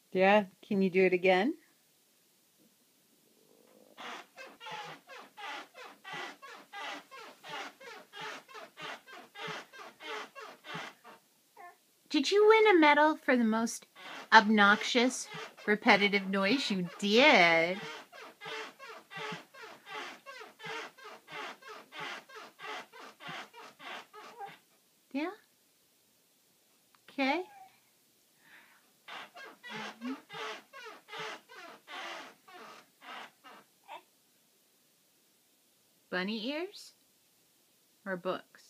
Yeah, can you do it again? Did you win a medal for the most obnoxious, repetitive noise? You did. Yeah? Okay. Bunny ears or books?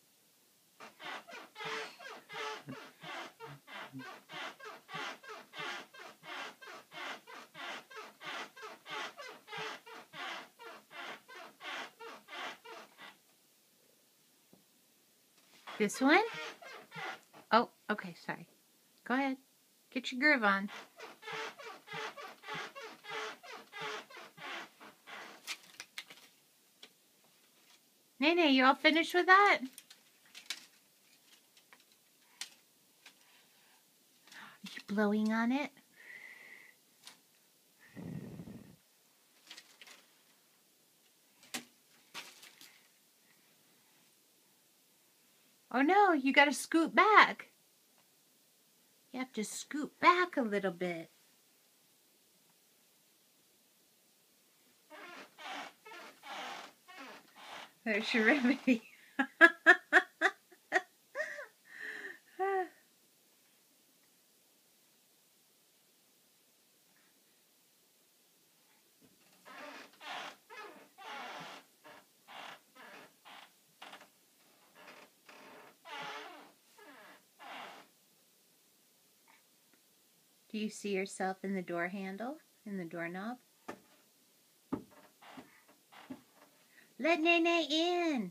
This one? Oh, okay, sorry. Go ahead. Get your groove on. Nene, you all finished with that? Are you blowing on it? Oh no, you gotta scoot back. You have to scoot back a little bit. There's your remedy. Do you see yourself in the door handle, in the doorknob? Let Nene in.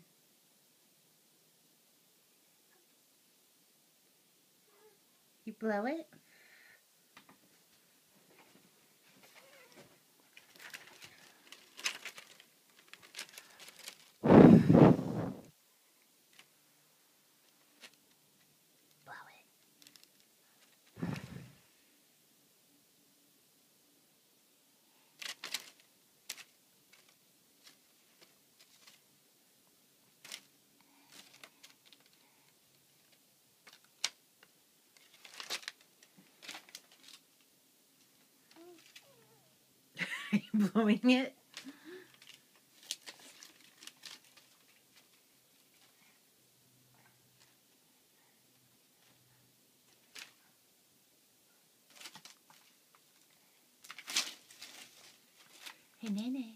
You blow it? Blow it. Are you blowing it? Hey, Nene.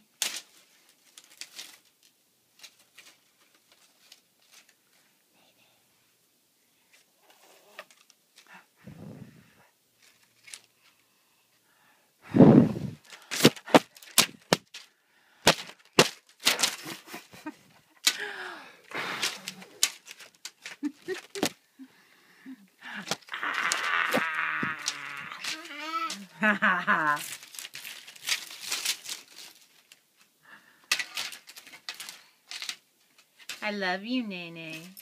I love you, Nene.